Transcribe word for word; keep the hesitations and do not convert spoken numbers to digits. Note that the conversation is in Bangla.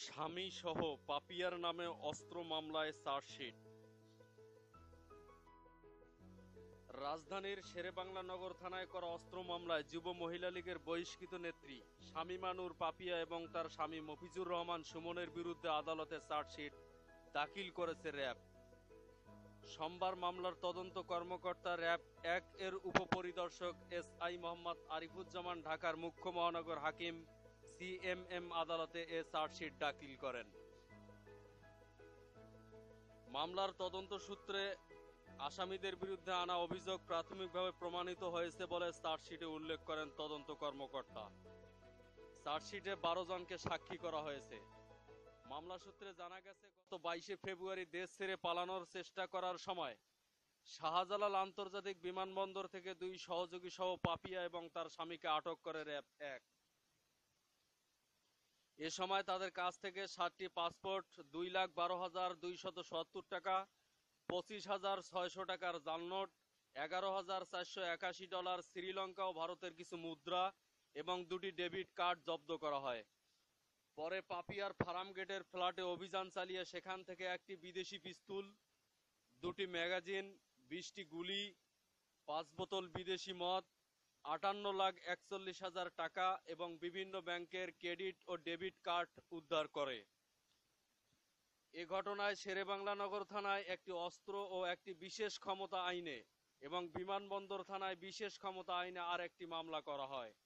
স্বামী সহ পাপিয়ার নামে অস্ত্র মামলায় চার্জশিট। রাজধানীর শেরেবাংলা নগর থানায় করা অস্ত্র মামলায় যুব মহিলা লীগের বহিষ্কৃত নেত্রী শামীমা নূর পাপিয়া এবং তার স্বামী মফিজুর রহমান সুমনের বিরুদ্ধে আদালতে চার্জশিট দাখিল করেছে র্যাব। সোমবার মামলার তদন্ত কর্মকর্তা র্যাব এক এর উপপরিদর্শক এস আই মোহাম্মদ আরিফুজ্জামান ঢাকার মুখ্য মহানগর হাকিম সি এম এম আদালতে এ চার্জশিট দাখিল করেন। মামলার তদন্ত সূত্রে আসামিদের বিরুদ্ধে আনা অভিযোগ প্রাথমিকভাবে প্রমাণিত হয়েছে বলে চার্জশিটে উল্লেখ করেন তদন্ত কর্মকর্তা। চার্জশিটে বারো জনকে সাক্ষী করা হয়েছে। মামলা সূত্রে জানা গেছে, গত বাইশে ফেব্রুয়ারি দেশ ছেড়ে পালানোর চেষ্টা করার সময় শাহজালাল আন্তর্জাতিক বিমানবন্দর থেকে দুই সহযোগী সহ পাপিয়া এবং তার স্বামীকে আটক করে র্যাব এক। এ সময় তাদের কাছ থেকে সাতটি পাসপোর্ট, দুই লাখ বারো হাজার দুইশত সত্তর টাকা, পঁচিশ হাজার ছয়শো টাকার জাল নোট, এগারো হাজার চারশো একাশি ডলার, শ্রীলঙ্কা ও ভারতের কিছু মুদ্রা এবং দুটি ডেবিট কার্ড জব্দ করা হয়। পরে পাপিয়ার ফার্ম গেটের ফ্ল্যাটে অভিযান চালিয়ে সেখান থেকে একটি বিদেশি পিস্তুল, দুটি ম্যাগাজিন, বিশটি গুলি, পাঁচ বোতল বিদেশি মদ, আটান্ন লাখ একচল্লিশ হাজার টাকা এবং বিভিন্ন ব্যাংকের ক্রেডিট ও ডেবিট কার্ড উদ্ধার করে। এ ঘটনায় শেরেবাংলা নগর থানায় একটি অস্ত্র ও একটি বিশেষ ক্ষমতা আইনে এবং বিমানবন্দর থানায় বিশেষ ক্ষমতা আইনে আর একটি মামলা করা হয়।